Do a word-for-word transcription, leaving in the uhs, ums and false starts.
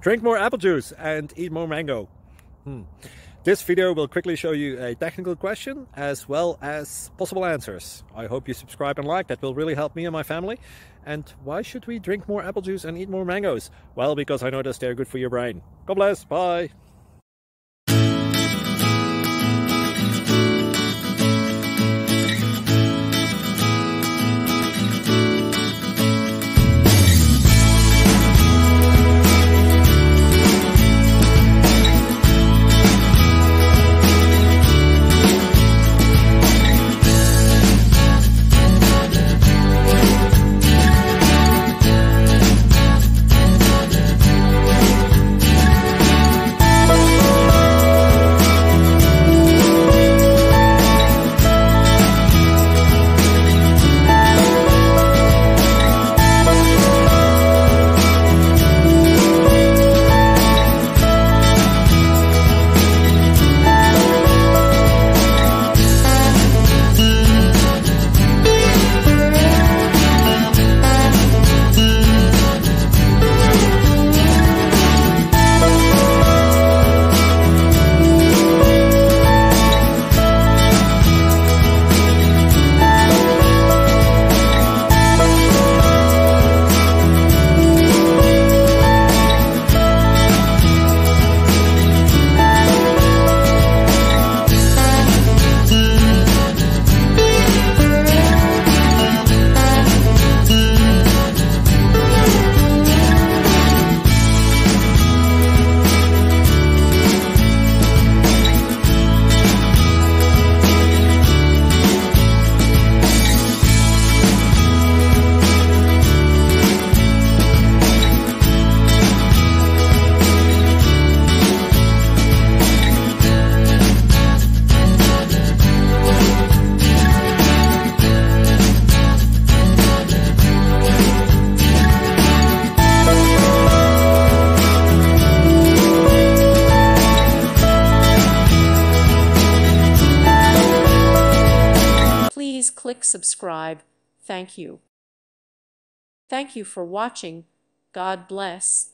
Drink more apple juice and eat more mango. Hmm. This video will quickly show you a technical question as well as possible answers. I hope you subscribe and like, that will really help me and my family. And why should we drink more apple juice and eat more mangoes? Well, because I noticed they're good for your brain. God bless, bye! Please click subscribe. Thank you. Thank you for watching. God bless.